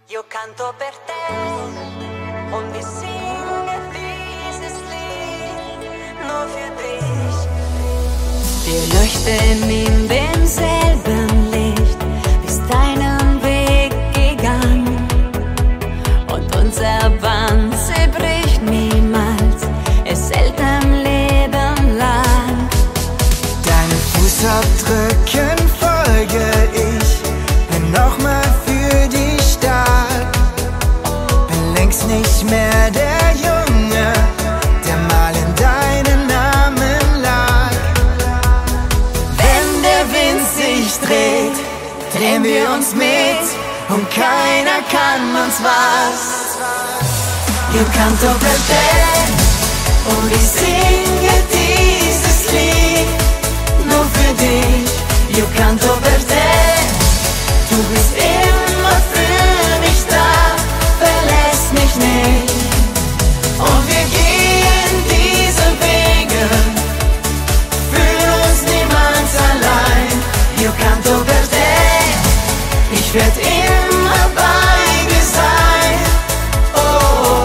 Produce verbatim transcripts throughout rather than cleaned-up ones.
Io canto per te und ich singe dieses Lied nur für dich. Wir leuchten in demselben Licht, bist deinen Weg gegangen und unser Band zerbricht niemals, es hält ein Leben lang. Deinen Fußabdrücken folge ich, bin nochmal für dich stark. Bin längst nicht mehr der Junge, der mal in deinen Namen lag. Wenn der Wind sich dreht, drehen wir uns mit und keiner kann uns was. Io canto per te und ich singe dieses Lied nur für dich. Io canto per te, du bist immer für mich da, verlässt mich nicht. Und wir gehen diese Wege, fühlen uns niemals allein. Io canto per te, ich werd immer bei dir sein. Oh.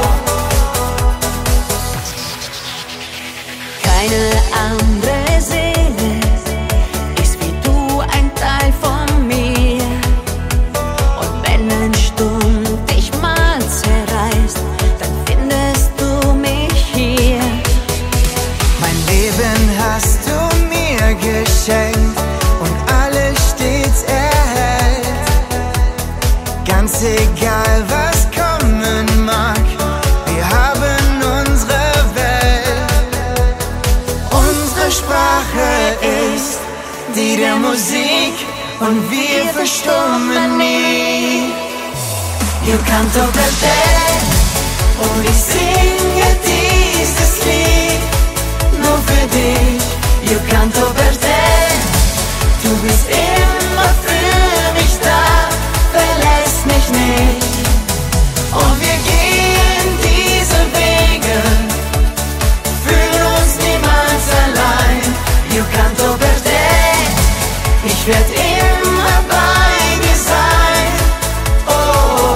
Keine andere Seele ist wie du ein Teil von mir. Und wenn ein Sturm dich mal zerreißt, dann findest du mich hier. Mein Leben hast du mir geschenkt und alles stets erhält. Ganz egal was kommen mag, wir haben unsere Welt. Unsere Sprache ist die der Musik und wir verstummen nie. Io canto per te und ich singe dieses Lied nur für dich. Io canto per te, du bist immer für mich da, verlässt mich nicht. Und wir gehen diese Wege, fühlen uns niemals allein. Io canto per te, ich werd immer bei dir sein. Oh,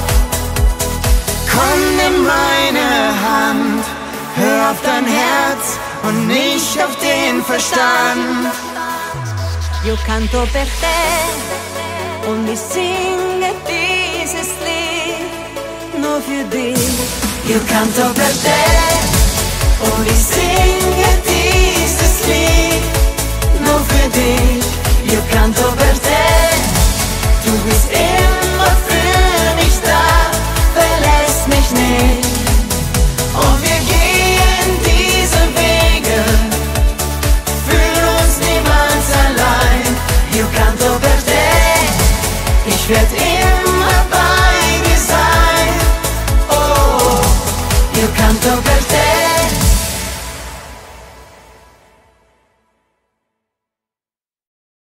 komm, nimm meine Hand, hör auf dein Herz und nicht auf den Verstand. Io canto per te und ich singe dieses Lied nur für dich. Io canto per te und ich singe dieses Lied nur für dich. Io canto per te, du bist immer für mich da, verlässt mich nicht. Und wir gehen diese Wege, fühlen uns niemals allein. Io canto per te, ich werd immer bei dir sein. Oh, io canto per te.